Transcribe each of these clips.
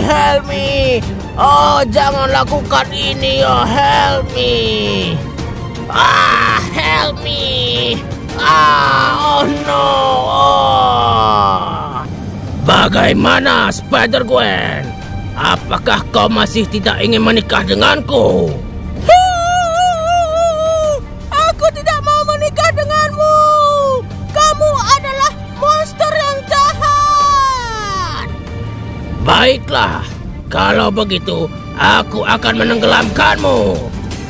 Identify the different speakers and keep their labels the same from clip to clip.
Speaker 1: help me. Oh, jangan lakukan ini, oh, help me. Help me. Oh no. Oh. Bagaimana, Spider-Gwen? Apakah kau masih tidak ingin menikah denganku?
Speaker 2: Aku tidak mau menikah denganmu. Kamu adalah monster yang jahat.
Speaker 1: Baiklah, kalau begitu aku akan menenggelamkanmu.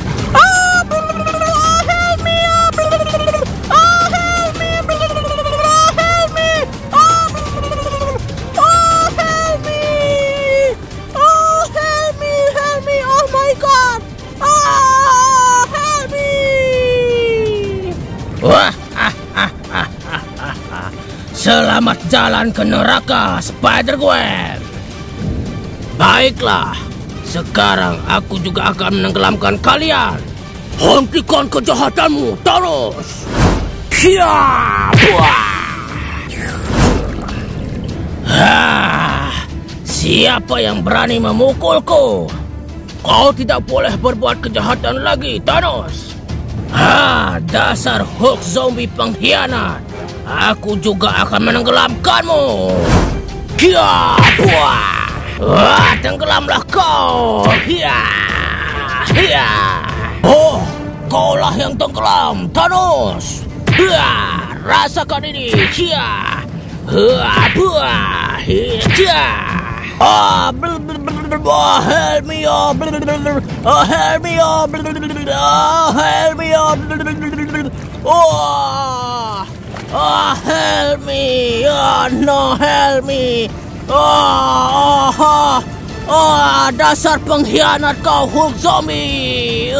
Speaker 1: Selamat jalan ke neraka, Spider-Gwen. Baiklah, sekarang aku juga akan menenggelamkan kalian. Hentikan kejahatanmu, Thanos. Siapa yang berani memukulku? Kau tidak boleh berbuat kejahatan lagi, Thanos. Dasar Hulk zombie pengkhianat. Aku juga akan menenggelamkanmu. Tenggelamlah kau. Oh, kaulah yang tenggelam, Thanos. Rasakan ini. Help me, help me, help me, help me, no, help me. Dasar pengkhianat kau, Hulk zombie.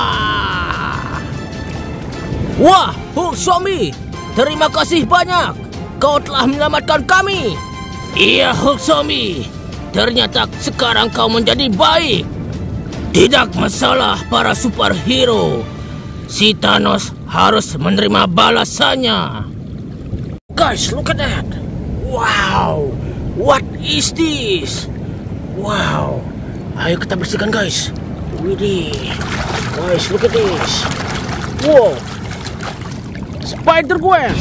Speaker 1: Wah, Hulk zombie, terima kasih banyak. Kau telah menyelamatkan kami. Iya, Hulk zombie. Ternyata sekarang kau menjadi baik. Tidak masalah para superhero. Si Thanos harus menerima balasannya. Guys, look at that. Wow, what is this? Wow, ayo kita bersihkan, guys. Widih, guys, look at this. Wow, Spider-Gwen.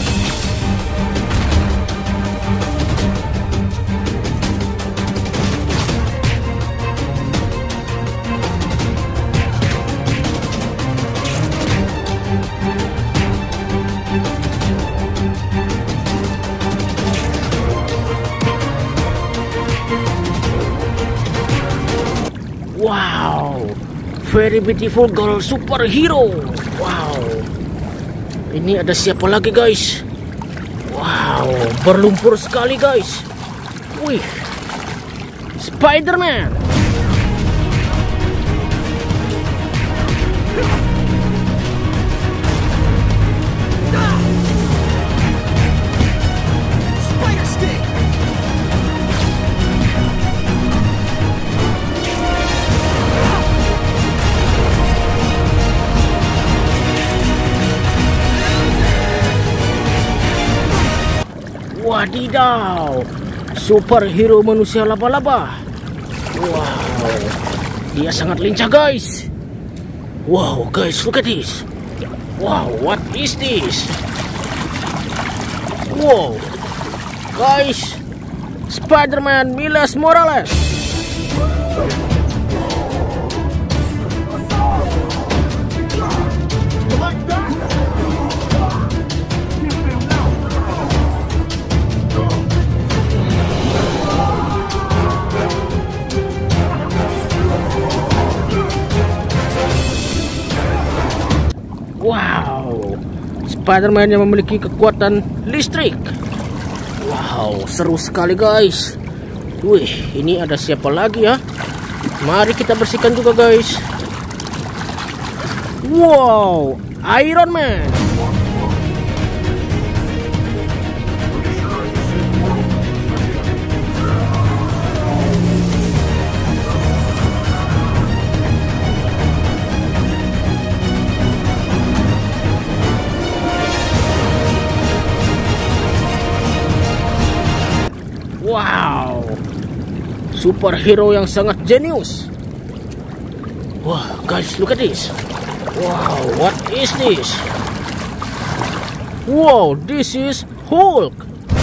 Speaker 1: Wow, very beautiful girl superhero. Wow, ini ada siapa lagi, guys? Wow, berlumpur sekali, guys. Wih, Spider-Man. Wadidaw, superhero manusia laba-laba. Wow, dia sangat lincah, guys. Wow, guys, look at this. Wow, what is this? Wow, guys, Spider-Man Miles Morales. Wow, Spider-Man yang memiliki kekuatan listrik. Wow, seru sekali, guys. Wih, ini ada siapa lagi ya? Mari kita bersihkan juga, guys. Wow, Iron Man. Wow, superhero yang sangat jenius. Wah, guys, look at this. Wow, what is this? Wow, this is Hulk.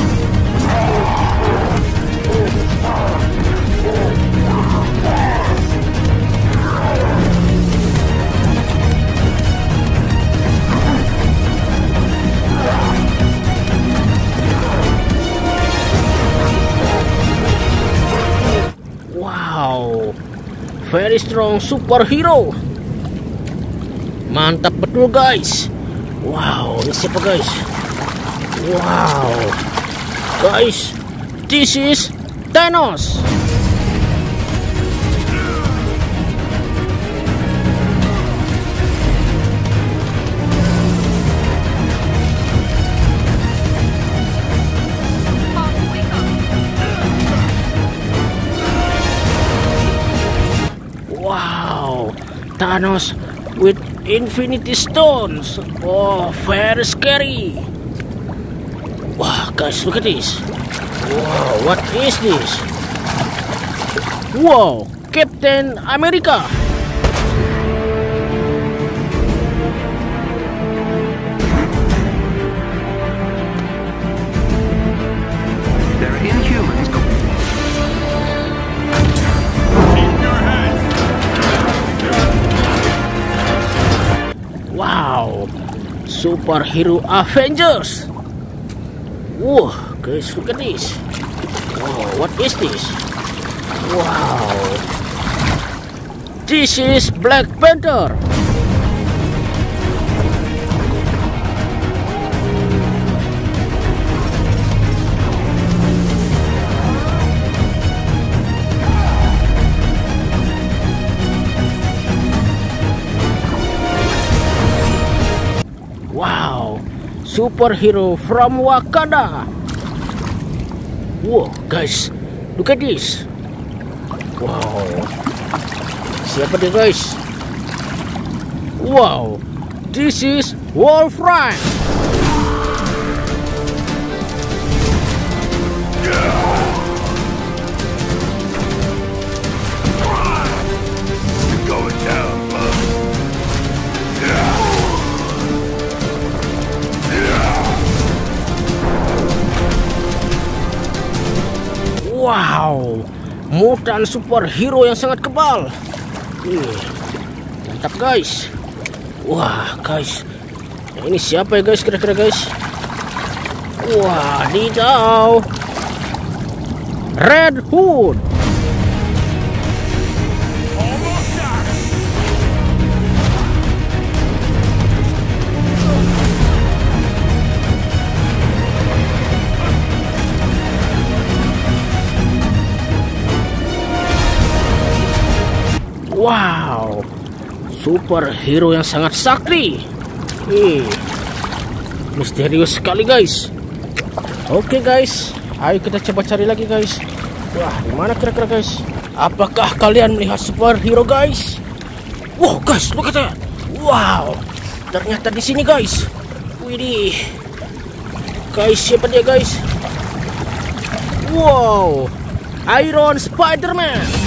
Speaker 1: Wow, very strong superhero. Mantap betul guys. Wow, ini siapa guys? Wow, guys, this is Thanos. Wow, Thanos with Infinity Stones. Oh, very scary. Wah, guys, look at this. Wow, what is this? Wow, Captain America.
Speaker 3: There are Inhumans.
Speaker 1: Wow, superhero Avengers. Whoa, guys, look at this. Wow, what is this? Wow, this is Black Panther. Wow, superhero from Wakanda. Wow, guys, look at this. Wow, siapa dia guys? Wow, this is Wolverine.
Speaker 3: Going down, bud.
Speaker 1: Wow, mutant superhero yang sangat kebal. Mantap guys. Wah guys, ini siapa ya guys kira-kira guys? Wah, didau. Red Hood. Wow, superhero yang sangat sakti. Misterius sekali guys. Oke guys, ayo kita coba cari lagi guys. Wah, di mana kira-kira guys? Apakah kalian melihat superhero guys? Wow guys, look at that. Wow, ternyata di sini guys. Widih, guys, siapa dia guys? Wow, Iron Spider-Man.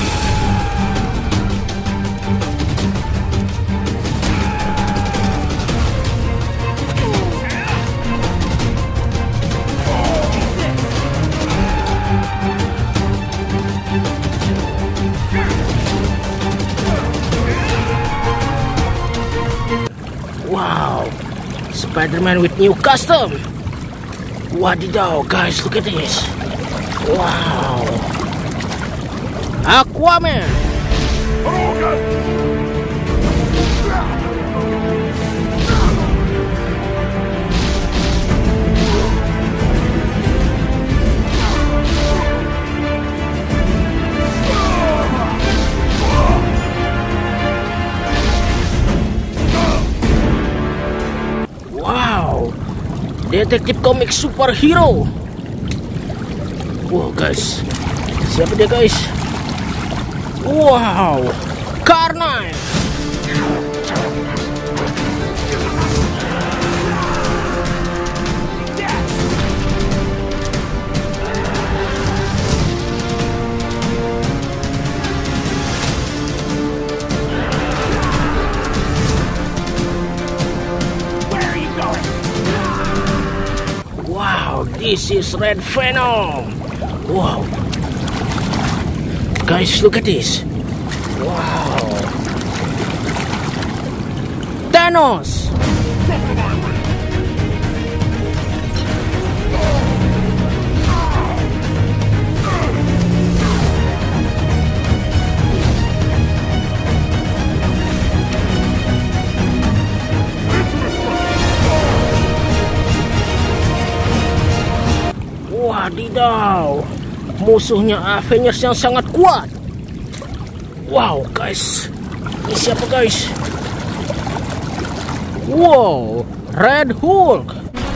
Speaker 1: Wow, Spider-Man with new custom. Wadidaw, guys, look at this. Wow, Aquaman. Wow, detektif komik superhero. Wow guys, siapa dia guys? Wow, Carnage. This is Red Venom. Wow. Guys, look at this. Wow. Thanos. Wadidaw, musuhnya Avengers yang sangat kuat. Wow guys, ini siapa guys? Wow, Red Hulk.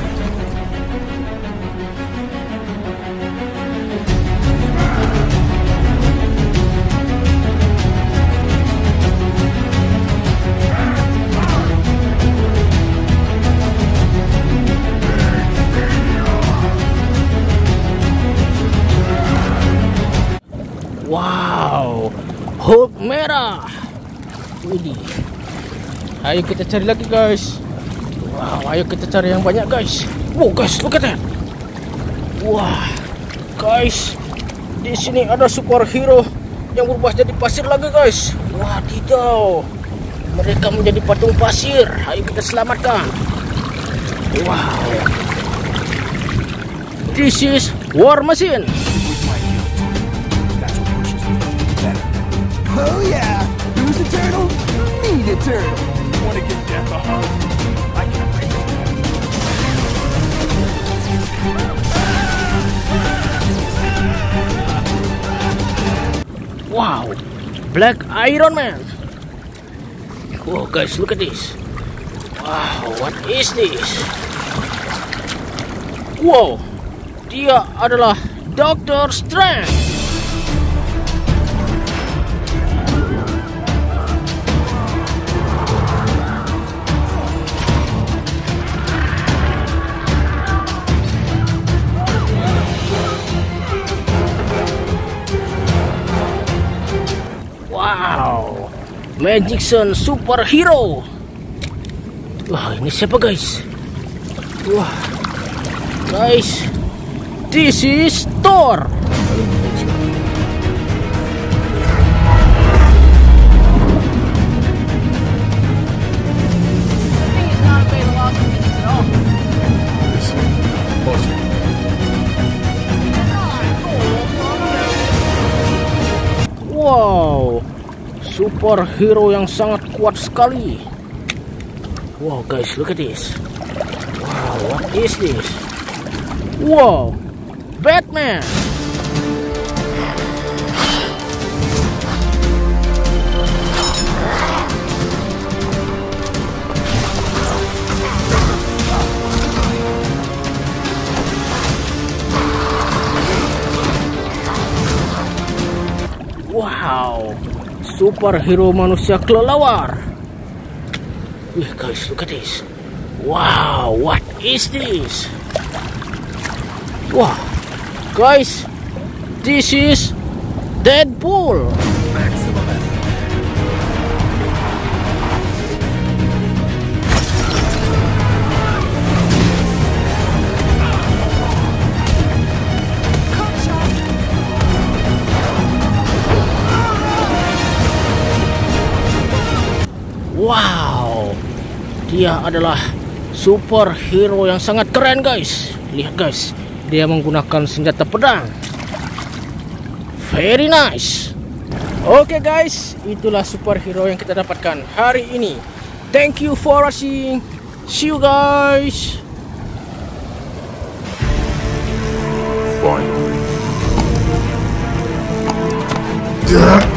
Speaker 1: Wow, Hulk merah. Widih. Ayo kita cari lagi guys. Wow, ayo kita cari yang banyak guys. Wow guys, look at that. Wah, guys, di sini ada superhero yang berubah jadi pasir lagi guys. Wadidaw, mereka menjadi patung pasir. Ayo kita selamatkan. Wow, this is War Machine.
Speaker 4: Oh yeah, who's a turtle? Me the turtle.
Speaker 3: Want to give death a hug? I can't wait.
Speaker 1: Wow, Black Iron Man. Wow guys, look at this. Wow, what is this? Wow, dia adalah Doctor Strange. Wow, Magician superhero. Wah, ini siapa guys? Wah, guys, this is Thor. Wow, superhero yang sangat kuat sekali. Wow guys, look at this. Wow, what is this? Wow, Batman. Wow, superhero manusia kelelawar. Wih guys, look at this. Wow, what is this? Wah, guys, this is Deadpool. Wow, dia adalah superhero yang sangat keren guys. Lihat guys, dia menggunakan senjata pedang. Very nice. Oke guys, itulah superhero yang kita dapatkan hari ini. Thank you for watching. See you guys.
Speaker 3: Finally.
Speaker 4: Yeah.